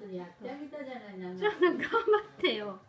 やってあげたじゃない。 ちょっと頑張ってよ。